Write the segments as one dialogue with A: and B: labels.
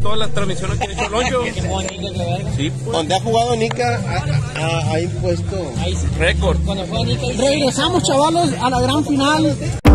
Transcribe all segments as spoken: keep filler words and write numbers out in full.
A: todas las transmisiones que ha hecho Loncho. Sí, pues.
B: Donde ha jugado Nica ha, ha, ha impuesto
A: récord.
C: Regresamos, chavalos, a la gran final.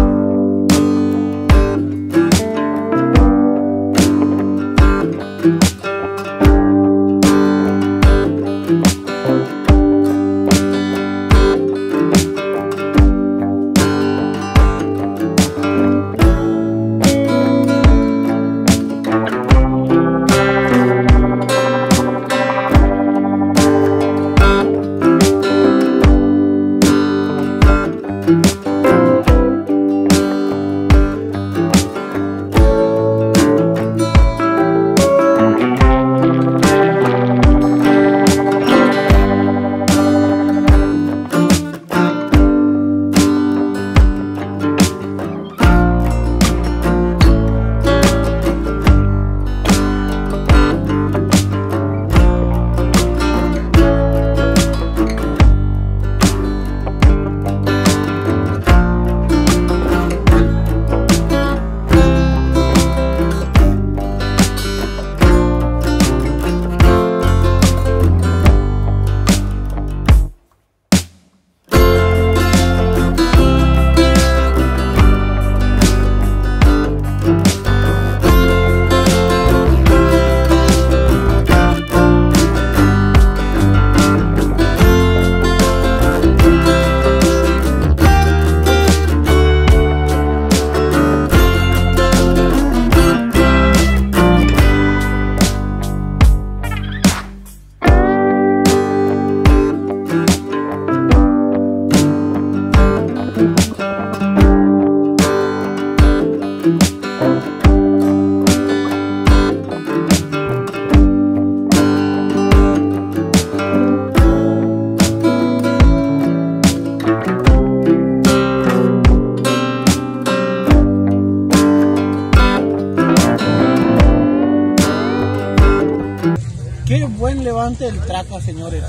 C: Qué buen levante del Traca, señores.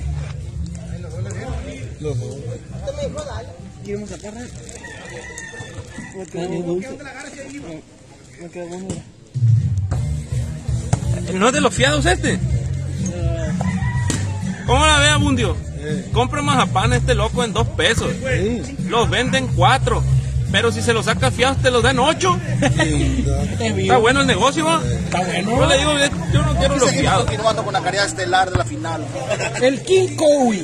C: Los dos. ¿Queremos sacar?
A: ¿No es de los fiados este? ¿Cómo la ve, Abundio? Compra mazapán este loco en dos pesos. Los venden cuatro. Pero si se los saca fiados, te los dan ocho.
B: Sí,
A: Está bueno el negocio, ¿va?
C: Está bueno.
A: Yo le digo, yo no quiero los fiados.
D: Continuando con la carrera estelar de la final.
C: El King Cowie.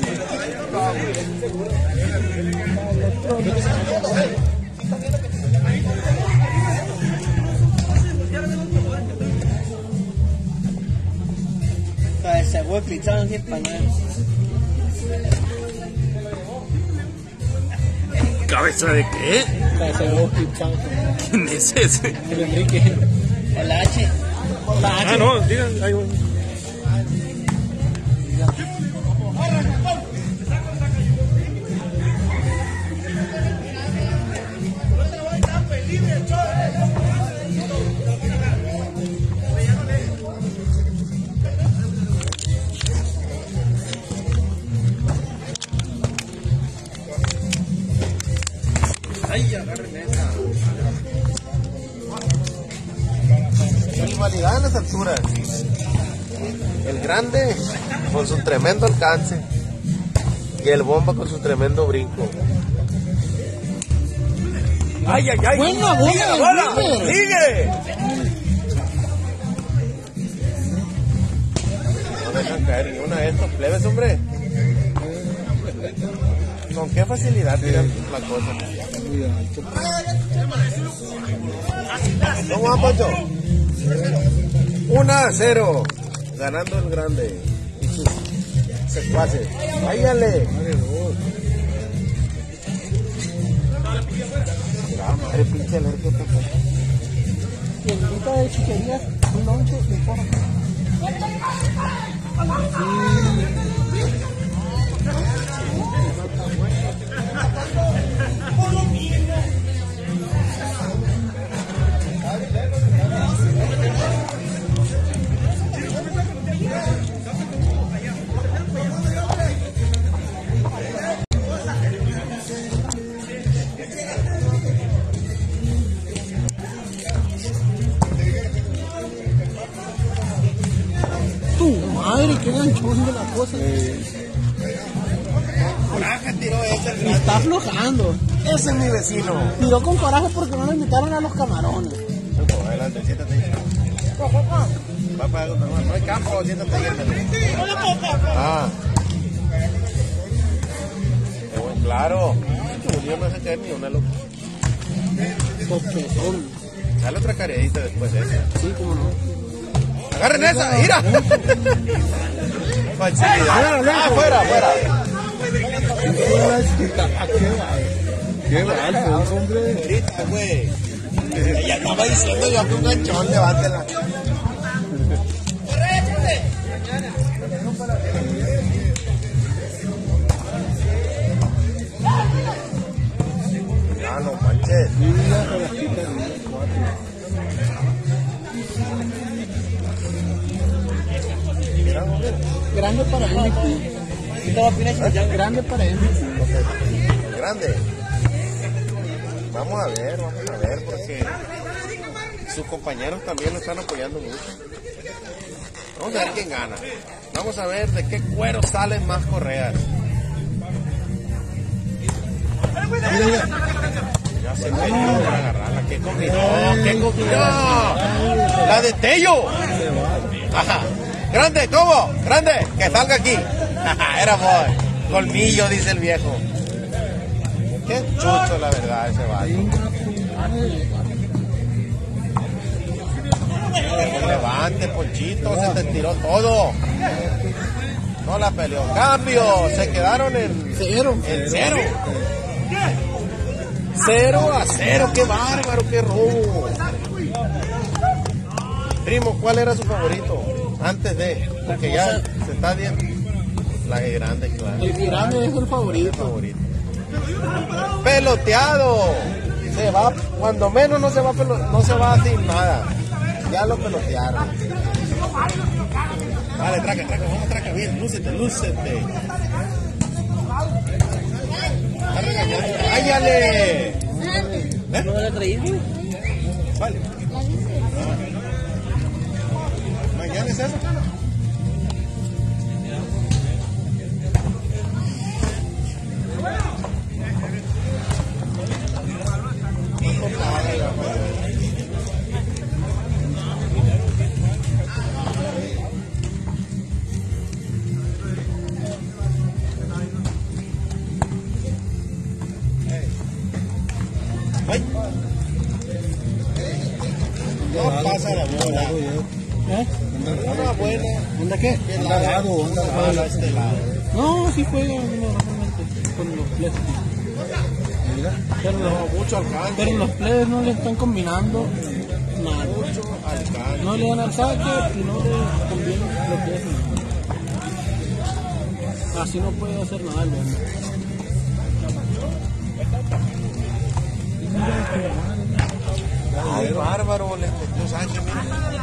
E: Se fue pichado en español.
A: ¿Cabeza de qué? ¿Quién es ese?
C: El Enrique.
E: La H.
C: La H.
A: Ah, no, digan, ahí voy.
B: rivalidad en las alturas. El grande con su tremendo alcance y el bomba con su tremendo brinco.
A: ¡Ay, ay, ay!
C: ¡Buena bola!
A: ¡Sigue la bola! ¡Sigue!
B: No dejan caer ni una de estos plebes, hombre. Con qué facilidad tiran la cosa. ¿Cómo va, Poncho? uno a cero. Ganando el grande. Y sus secuaces. ¡Váyale! Madre pinche alergia.
C: Tiendita de chiquerías, un loncho de forma. madre, qué ganchón de la cosa.
B: Coraje tiró ese.
C: Y está aflojando.
B: Ese es mi vecino.
C: Tiró con coraje porque no le invitaron a los camarones.
B: Adelante, siéntate. Va para algo, no hay campo, siéntate ahí. Ah. Qué buen, claro. Yo no deja caer ni una loca.
C: Copetón.
B: Dale otra careadita después de esa.
C: Sí, cómo no.
B: Agarren esa, mira. Facilidad. Ah, afuera, afuera.
C: Qué mal, hombre.
B: Grita, güey. Ya estaba diciendo yo que un ganchón, levántela. Ah, no manches.
C: Grande para M V P. Grande para M V P.
B: Grande. Vamos a ver, vamos a ver, porque sus compañeros también lo están apoyando mucho. Vamos a ver quién gana. Vamos a ver de qué cuero salen más correas. Ya se metió para agarrarla. ¿Qué combinó? ¿Qué combinó? La de Tello. Ajá. Grande, ¿cómo? Grande, que salga aquí. Era boy. Colmillo, dice el viejo. Qué chucho, la verdad, ese valle. Levante, Ponchito, se te tiró todo. No la peleó. Cambio, se quedaron en
C: cero.
B: En cero. Cero a cero, qué bárbaro, qué robo. Primo, ¿cuál era su favorito? Antes de, porque ya se está viendo. La grande, claro.
C: El grande es el favorito.
B: El favorito. Peloteado. Se va, cuando menos no se va, no se va sin nada. Ya lo pelotearon. Vale, traca, traca, vamos, traca, bien, lúcete, lúcete. Está regañando. ¡Cállale! ¿Eh?
E: ¿No la traí, güey?
B: Vale. ¿Mañana es eso? Ay. No pasa la bola.
C: ¿Eh?
B: Una buena.
C: ¿Anda qué?
B: Anda dado, anda dado a este lado.
C: No, sí juega normalmente con los plebes. Pero los,
B: Mucho alcance.
C: pero los plebes no le están combinando nada.
B: Mucho alcance.
C: No le dan al saque y no le conviene lo que es. Así no puede hacer nada el hombre.
B: Ay, bárbaro, le metió Sánchez, mira.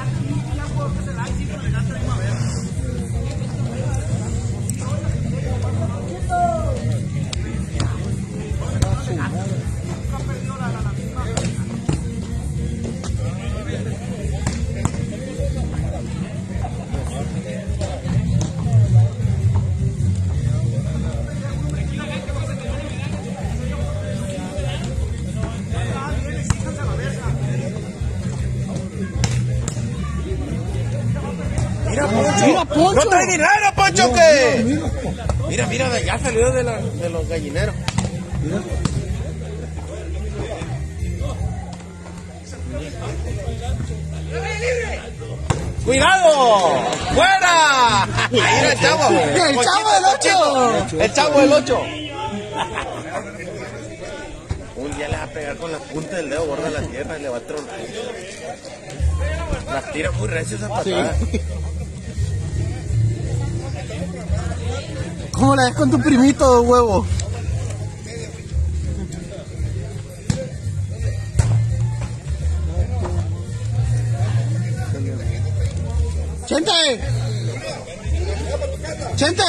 B: Mira, Poncho.
C: Mira, Poncho.
B: No trae dinero, Poncho, ¿qué? Mira, mira, ya salió de, la, de los gallineros. ¡Cuidado! ¡Fuera! Mira el chavo.
C: El chavo del ocho.
B: El chavo del ocho. Un día le va a pegar con la punta del dedo gordo a la tierra y le va a tronar. Las tira muy recio esa patada.
C: Sí. ¿Cómo la ves con tu primito, huevo? ¡Chente! ¡Chente!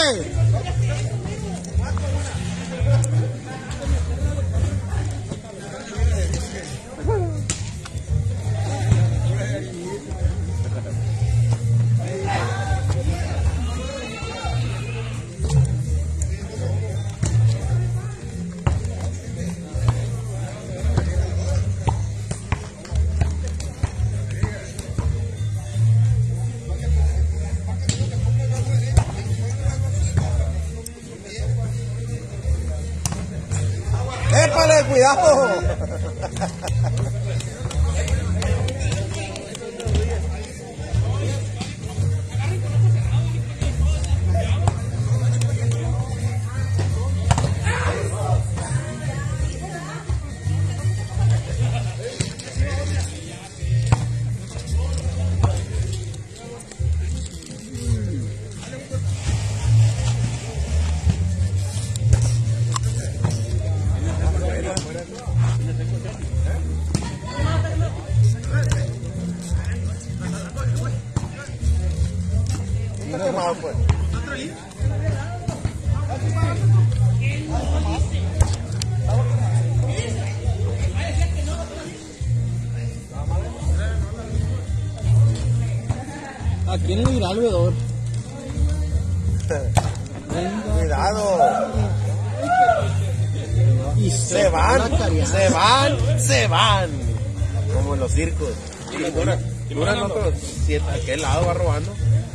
B: cuidado. Está quemado, pues.
C: ¿A quién le dirá el veedor?
B: Cuidado.
C: Y
B: Se van, se van, se van. Como en los circos. Y dura, duran otros siete. ¿A qué lado va robando?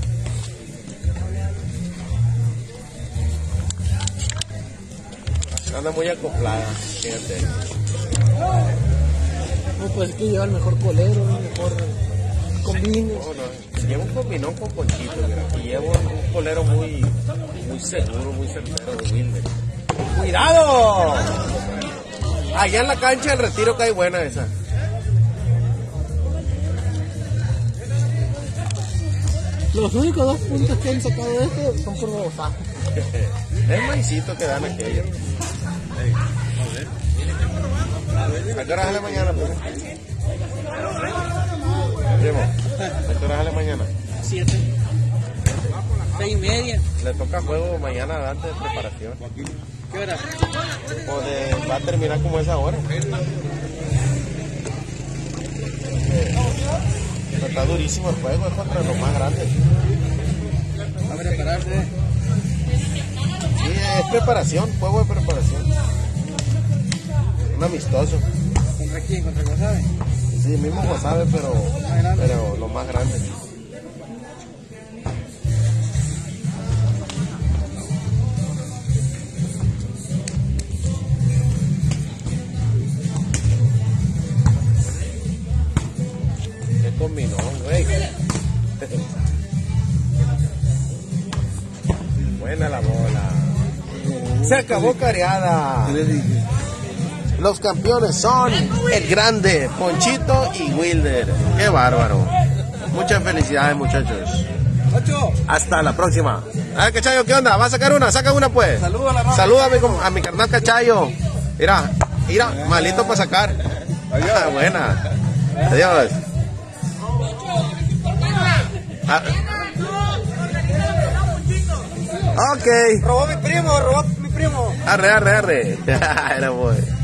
B: Anda muy acoplada, fíjate.
C: No, pues es que lleva el mejor colero, el mejor combine.
B: No, no, llevo un combinón con Ponchito, mira, y llevo un colero muy, muy seguro, muy certero de Wilder. ¡Cuidado! Allá en la cancha del Retiro cae buena esa.
C: Los únicos dos puntos que han sacado de este son por babosaje.
B: Es maicito que dan aquellos. ¿A qué hora es la mañana, pues? Primo, ¿a qué hora es la mañana?
E: Siete. Seis y media.
B: Le toca juego mañana antes de preparación.
E: ¿Qué hora?
B: O de, va a terminar como esa hora. Pero está durísimo el juego, es contra los más grandes.
E: A prepararse.
B: Sí, es preparación, juego de preparación. Un amistoso.
E: ¿Contra quién? ¿Contra Guasave?
B: Sí, mismo Guasave, pero, pero los más grandes. Qué combinón, güey. Buena la bola. Se acabó careada. Los campeones son el grande Ponchito y Wilder. Qué bárbaro. Muchas felicidades, muchachos. Hasta la próxima. A ver, Cachayo, ¿qué onda? ¿Va a sacar una? Saca una, pues.
E: Saludos a la raza.
B: Saluda a mi, com- a mi carnal Cachayo. Mira, mira, malito para sacar. Ah, buena. Adiós. Ah. Ok.
E: Robó mi primo, robó mi primo.
B: Arre, arre, arre. Era bueno.